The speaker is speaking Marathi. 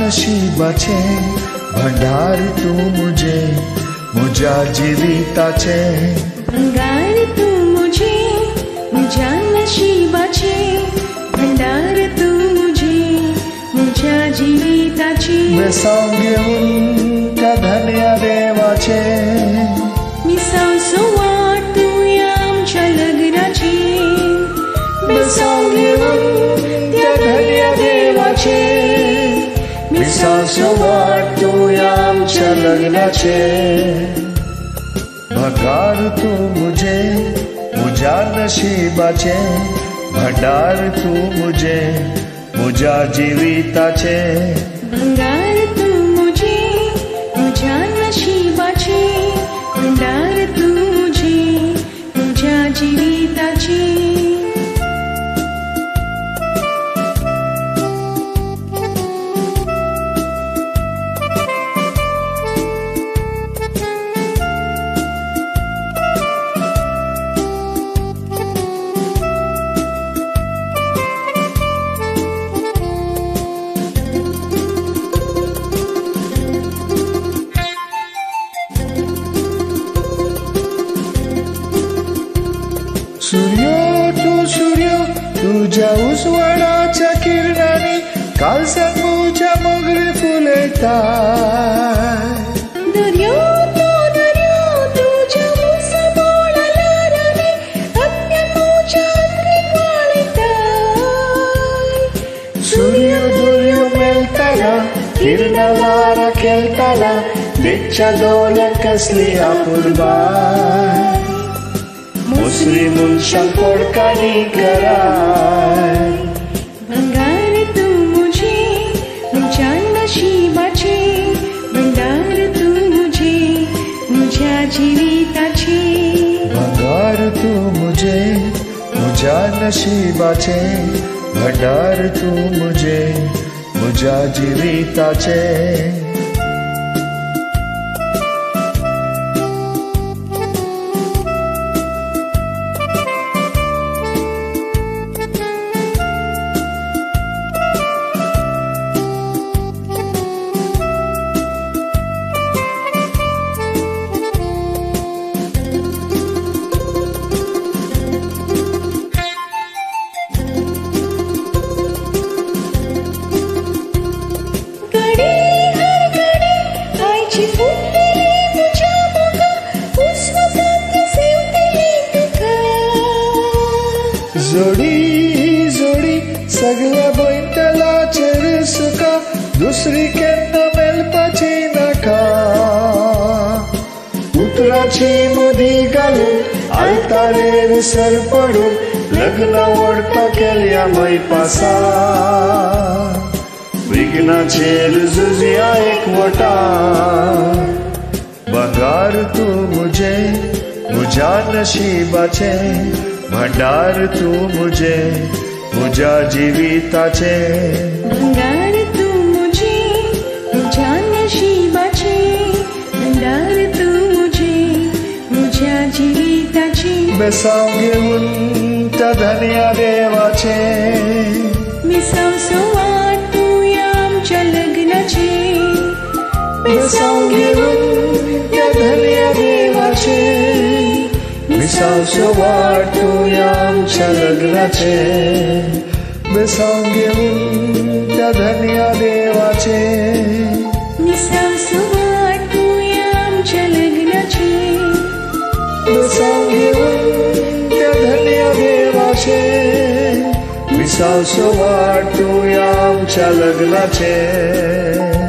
नशिबाचे भंडार तू मुझ्या जिविताचे भंगार तू मुझ्या नशिबाचे भंडार तू मुझ्या जीविताची बेसाव घेऊन त्या धन्य देवाचे मिसाव सुवात तू आमच्या लग्नाची बेसाव घेऊन त्या धन्य देवाचे मिसाव सुवात तू आमच्या लग्नाचे भंगार तू मुझ्या नशिबाचे भंडार तू मुझ्या जीविताचे भंगार तू मुझ्या नशिबाचे भंडार तू मुझ्या जीविताची सूर्य तुझ्या उजवाडाच्या किरणाने काल सांगूच्या मोगरे फुलता दर्या तुझ्या मुसबोळाला राणी अज्ञानूच्या अंगी वाळताय सूर्य मेलताना किरणाला खेळताना बेच्या डोळ्यात कसली आपुरबाय मुसरी मुनशान कोडकानी कराय भंगार तू मुझ्या नशिबाचे भंडार तू मुझ्या जीविताची भंगार तू मुझ्या नशिबाचे भंडार तू मुझ्या जीविताचे जोडी सगळ्या बैठलाचेर सुका दुसरी केन्ना मेलपाची नाका उतराची मुदी घालून आयतारेर सर पडून लग्न ओडपा केल्या मैपासा विघ्नाचेर झुजया एकवटा भंगार तू मुझ्या नशिबाचे भंडार तू मुझ्या जीविताचे भंगार तू मुझ्या नशिबाचे भंडार तू मुझ्या जीविताची बेसाव घेऊन त्या धन्य देवाचे मिसाव सुवात तू आमच्या लग्नाची बेसाव घेऊन त्या धन्य देवाचे मिसाव सुवात तू आमच्या लग्नाचे बेसाव घेऊन त्या धन्य देवाचे मिसाव सुवात तू आमच्या लग्नाची बेसाव घेऊन त्या धन्य देवाचे मिसाव सुवात तू आमच्या लग्नाचे